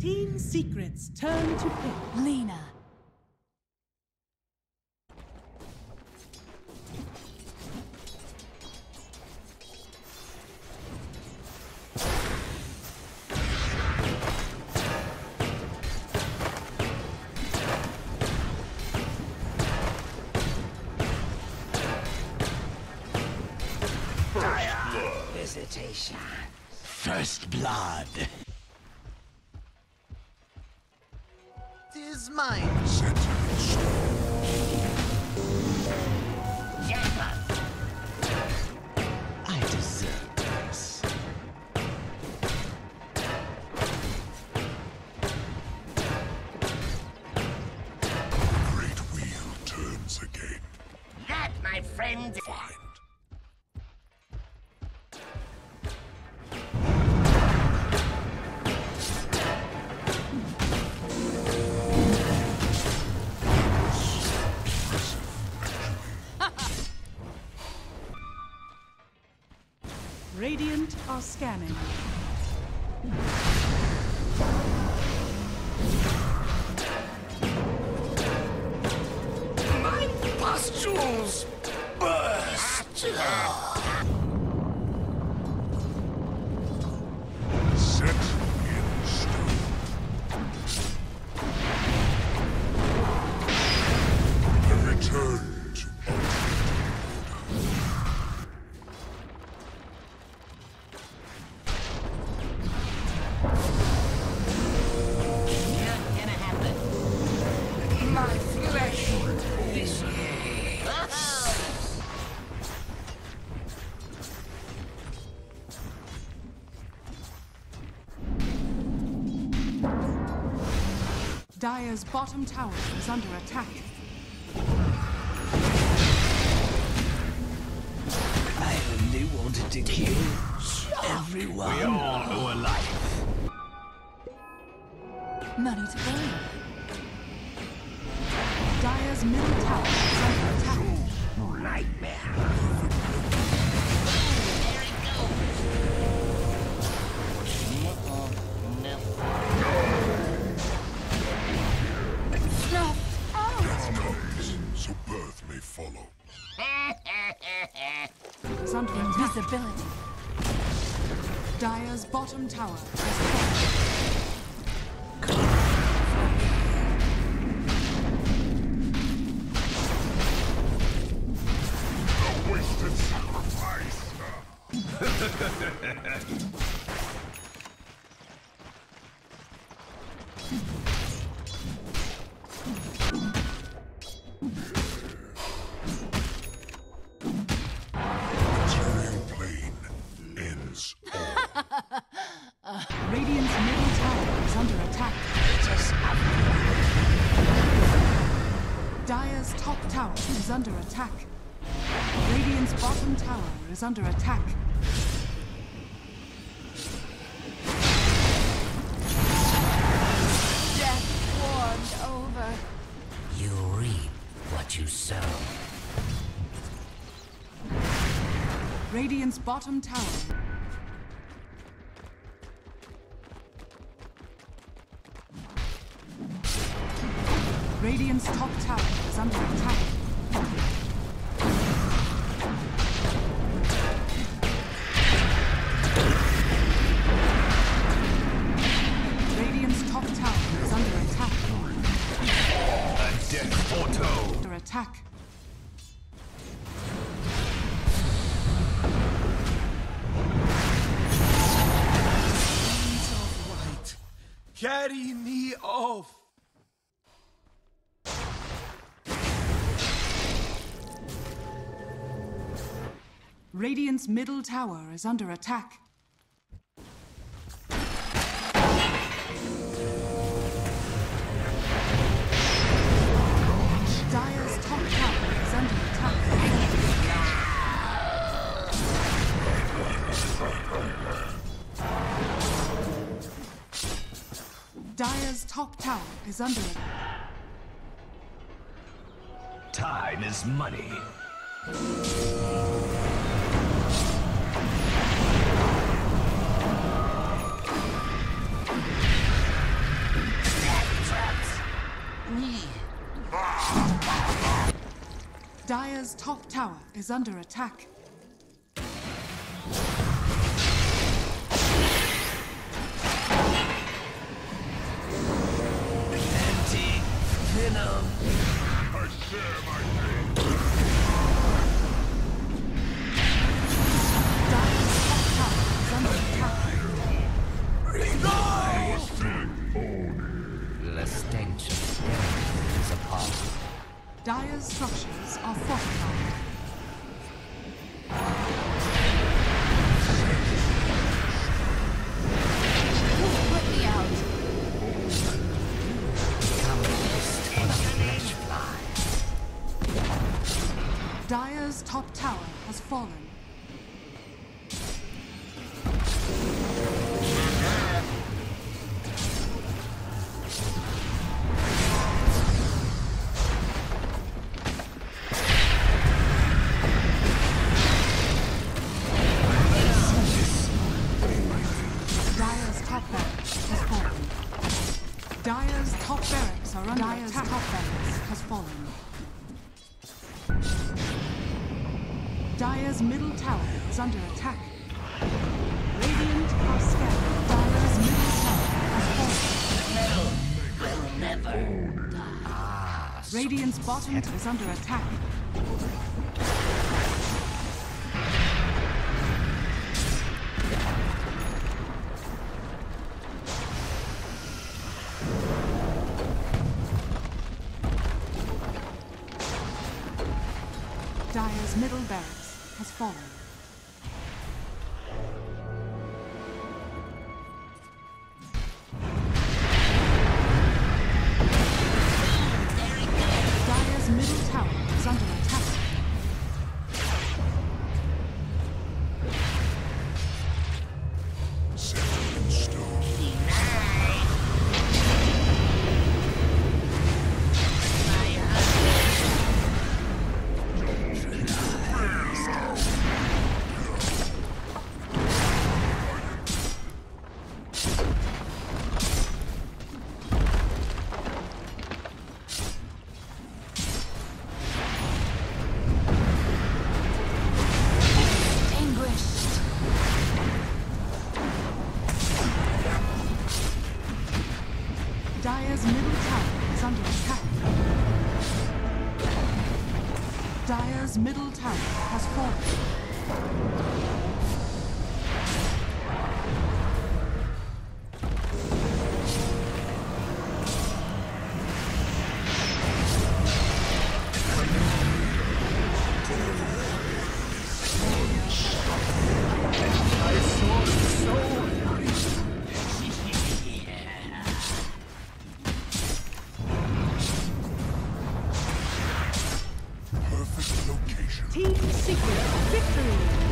Team Secret's turn to pick. Lena. Visitation. First blood. Tis mine. I deserve this. Great wheel turns again. That, my friend, Find. Radiant are scanning. my pustules burst. Set in stone. A return to Not gonna happen. My flesh is Dire's bottom tower is under attack. I only wanted to kill everyone. We all owe a life. Money to burn. Dire's middle tower is under attack. Nightmare. Snuffed out. death comes, so birth may follow. Is under attack. Invisibility. Dire's bottom tower is falling. A wasted sacrifice. Material plane ends all. Radiant's middle tower is under attack. Dire's top tower is under attack. Radiant's bottom tower is under attack. Death warmed over. You reap what you sow. Radiant's bottom tower. Radiant's top tower is under attack. Radiant's top tower is under attack. A death auto. Under attack. Carry me off. Radiant's middle tower is under attack. Dire's top tower is under attack. Dire's top tower is under attack. Time is money. Dire's top tower is under attack. Anti-venom. I share my pain. Dire's top tower is under attack. The stench of death is upon. Dire's structures are fortified. Put me out. Come list on a flesh fly. Dire's top tower has fallen. Dire's top barracks has fallen. Dire's top barracks are under attack. Dire's top barracks has fallen. Dire's middle tower is under attack. Radiant are scattered. Dire's middle tower has fallen. Will never die. Radiant's bottom is under attack. Dire's middle barracks has fallen. Dire's middle tower is under attack. Set in stone. Extinguished. Dire's middle tower is under attack. Dire's middle tower has fallen. Perfect location. Team Secret victory!